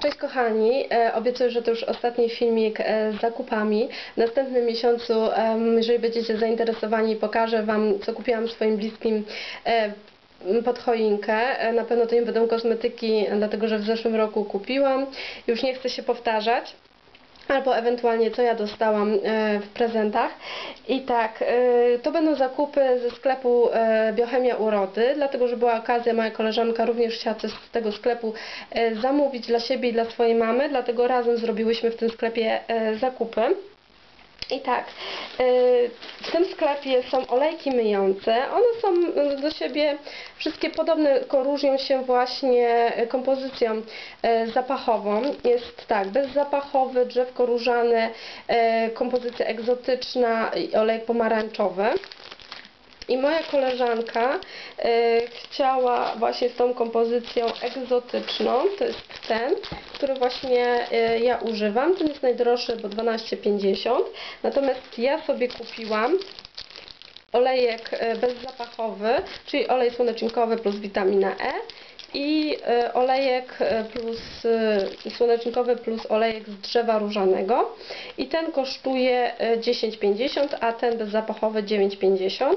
Cześć kochani, obiecuję, że to już ostatni filmik z zakupami. W następnym miesiącu, jeżeli będziecie zainteresowani, pokażę Wam, co kupiłam swoim bliskim pod choinkę. Na pewno to nie będą kosmetyki, dlatego że w zeszłym roku kupiłam. Już nie chcę się powtarzać. Albo ewentualnie co ja dostałam w prezentach. I tak, to będą zakupy ze sklepu Biochemia Urody, dlatego że była okazja, moja koleżanka również chciała coś z tego sklepu zamówić dla siebie i dla swojej mamy, dlatego razem zrobiłyśmy w tym sklepie zakupy. I tak, w tym sklepie są olejki myjące. One są do siebie wszystkie podobne, tylko różnią się właśnie kompozycją zapachową. Jest tak, bezzapachowy, drzewko różane, kompozycja egzotyczna i olejek pomarańczowy. I moja koleżanka chciała właśnie z tą kompozycją egzotyczną, to jest ten, który właśnie ja używam. Ten jest najdroższy, bo 12,50. Natomiast ja sobie kupiłam olejek bezzapachowy, czyli olej słonecznikowy plus witamina E i olejek plus słonecznikowy plus olejek z drzewa różanego. I ten kosztuje 10,50, a ten bezzapachowy 9,50.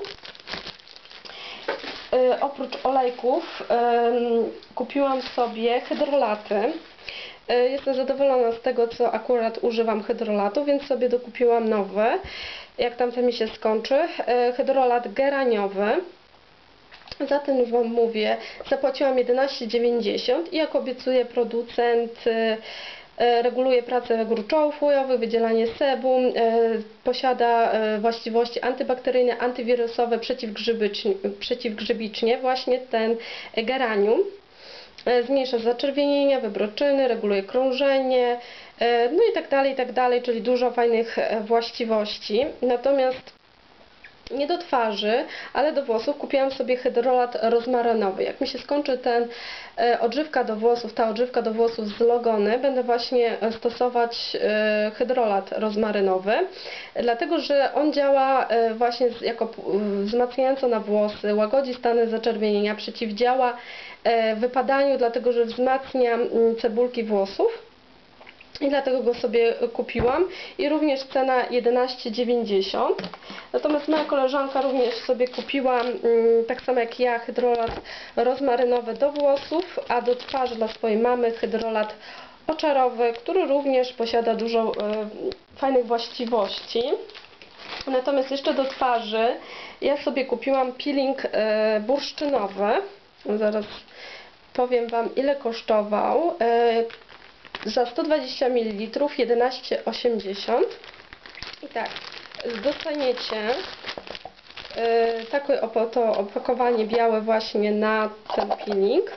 Oprócz olejków kupiłam sobie hydrolaty. Jestem zadowolona z tego, co akurat używam hydrolatu, więc sobie dokupiłam nowy, jak tamten mi się skończy. Hydrolat geraniowy. Za ten Wam mówię, zapłaciłam 11,90 i jak obiecuje producent, reguluje pracę gruczołów łojowych, wydzielanie sebum, posiada właściwości antybakteryjne, antywirusowe, przeciwgrzybicznie, właśnie ten geranium. Zmniejsza zaczerwienienia, wybroczyny, reguluje krążenie, no i tak dalej, czyli dużo fajnych właściwości. Natomiast nie do twarzy, ale do włosów kupiłam sobie hydrolat rozmarynowy. Jak mi się skończy ten odżywka do włosów, ta odżywka do włosów z Logony, będę właśnie stosować hydrolat rozmarynowy, dlatego że on działa właśnie jako wzmacniająco na włosy, łagodzi stany zaczerwienienia, przeciwdziała wypadaniu, dlatego że wzmacnia cebulki włosów. I dlatego go sobie kupiłam i również cena 11,90. Natomiast moja koleżanka również sobie kupiła, tak samo jak ja, hydrolat rozmarynowy do włosów, a do twarzy dla swojej mamy hydrolat oczarowy, który również posiada dużo fajnych właściwości. Natomiast jeszcze do twarzy ja sobie kupiłam peeling bursztynowy. Zaraz powiem Wam, ile kosztował. Za 120 ml 11,80. I tak, dostaniecie takie oto opakowanie białe właśnie na ten peeling.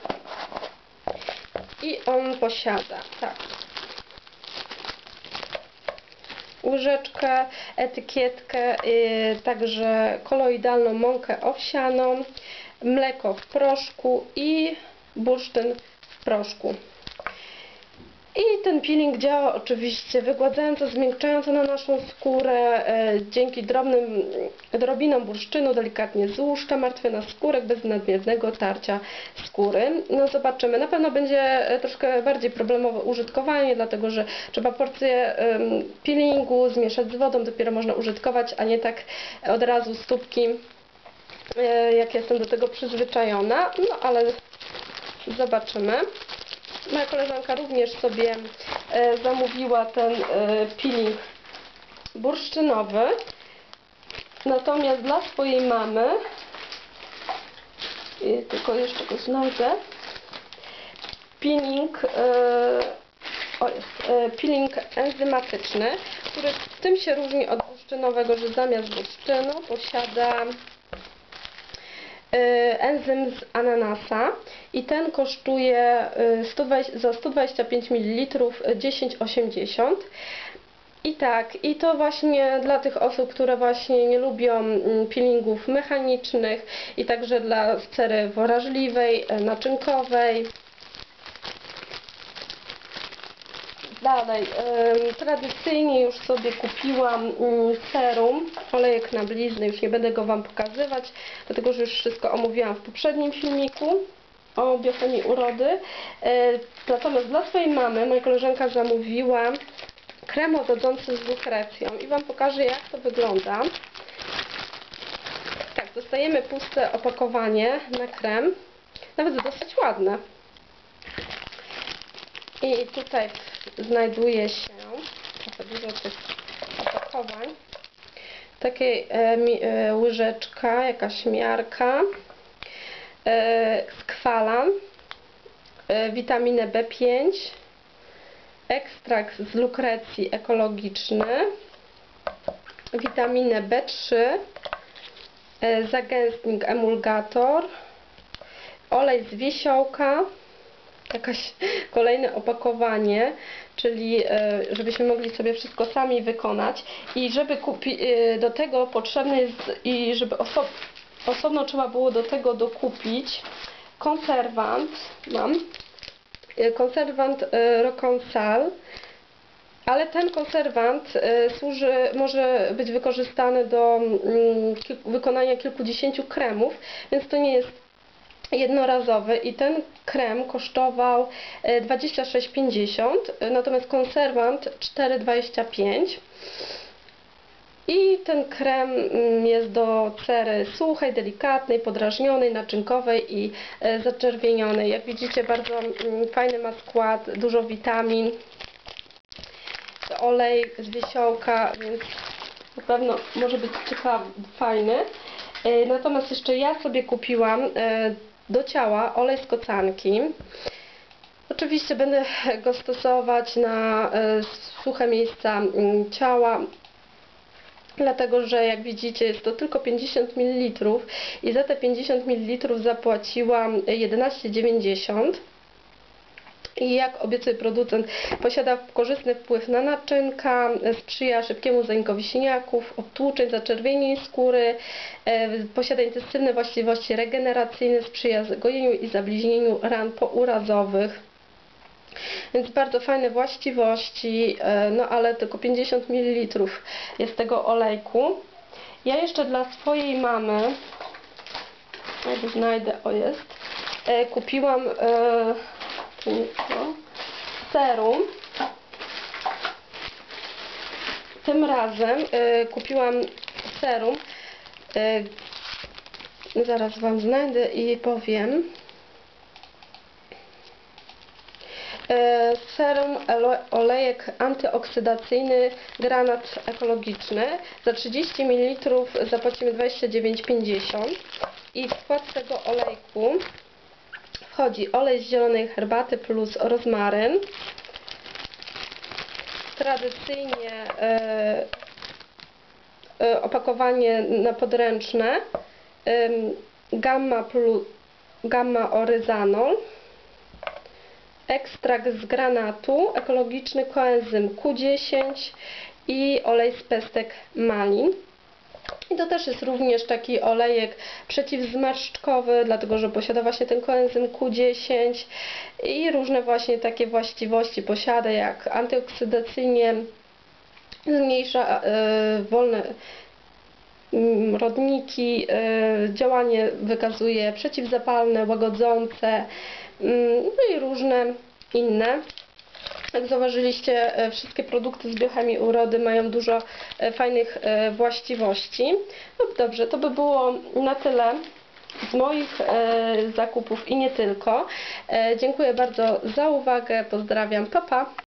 I on posiada tak, łyżeczkę, etykietkę, także koloidalną mąkę owsianą, mleko w proszku i bursztyn w proszku. I ten peeling działa oczywiście wygładzająco, zmiękczająco na naszą skórę, dzięki drobinom bursztynu delikatnie złuszcza martwy naskórek bez nadmiernego tarcia skóry. No zobaczymy, na pewno będzie troszkę bardziej problemowe użytkowanie, dlatego że trzeba porcję peelingu zmieszać z wodą, dopiero można użytkować, a nie tak od razu stópki, jak jestem do tego przyzwyczajona, no ale zobaczymy. Moja koleżanka również sobie zamówiła ten peeling bursztynowy. Natomiast dla swojej mamy, tylko jeszcze go znajdę, peeling, peeling enzymatyczny, który tym się różni od bursztynowego, że zamiast bursztynu posiada enzym z ananasa i ten kosztuje za 125 ml 10,80. I tak, i to właśnie dla tych osób, które właśnie nie lubią peelingów mechanicznych i także dla cery wrażliwej, naczynkowej. Dalej, tradycyjnie już sobie kupiłam serum, olejek na blizny, już nie będę go Wam pokazywać, dlatego że już wszystko omówiłam w poprzednim filmiku. o biochemii urody. Natomiast dla swojej mamy moja koleżanka zamówiła krem odrodzący z lukrecją i Wam pokażę, jak to wygląda. Tak, dostajemy puste opakowanie na krem, nawet dosyć ładne. I tutaj znajduje się trochę dużo tych opakowań. Takiej łyżeczka, jakaś miarka, skwalan, witaminę B5, ekstrakt z lukrecji ekologiczny, witaminę B3, zagęstnik emulgator, olej z wiesiołka, jakaś kolejne opakowanie, czyli żebyśmy mogli sobie wszystko sami wykonać i żeby do tego potrzebne jest i żeby osobno trzeba było do tego dokupić konserwant, konserwant Rokonsal, ale ten konserwant może być wykorzystany do wykonania kilkudziesięciu kremów, więc to nie jest jednorazowy i ten krem kosztował 26,50, natomiast konserwant 4,25. I ten krem jest do cery suchej, delikatnej, podrażnionej, naczynkowej i zaczerwienionej. Jak widzicie, bardzo fajny ma skład, dużo witamin, olej z wiesiołka, więc na pewno może być ciekawy, fajny. Natomiast jeszcze ja sobie kupiłam do ciała olej z kocanki. Oczywiście będę go stosować na suche miejsca ciała, dlatego że jak widzicie jest to tylko 50 ml i za te 50 ml zapłaciłam 11,90. I jak obiecuje producent, posiada korzystny wpływ na naczynka, sprzyja szybkiemu zanikowi siniaków, odtłuczeń, zaczerwienień skóry, posiada intensywne właściwości regeneracyjne, sprzyja zagojeniu i zabliźnieniu ran pourazowych. Więc bardzo fajne właściwości, no ale tylko 50 ml jest tego olejku. Ja jeszcze dla swojej mamy, jak znajdę, o jest, kupiłam serum. Tym razem kupiłam serum. Zaraz Wam znajdę i powiem. Serum olejek antyoksydacyjny granat ekologiczny. Za 30 ml zapłacimy 29,50 i w skład tego olejku wchodzi olej z zielonej herbaty plus rozmaryn. Tradycyjnie opakowanie na podręczne, gamma oryzanol, ekstrakt z granatu ekologiczny, koenzym Q10 i olej z pestek malin. I to też jest również taki olejek przeciwzmarszczkowy, dlatego że posiada właśnie ten koenzym Q10 i różne właśnie takie właściwości posiada, jak antyoksydacyjnie zmniejsza wolne rodniki, działanie wykazuje przeciwzapalne, łagodzące, no i różne inne. Jak zauważyliście, wszystkie produkty z biochemii urody mają dużo fajnych właściwości. No dobrze, to by było na tyle z moich zakupów i nie tylko. Dziękuję bardzo za uwagę, pozdrawiam, pa pa!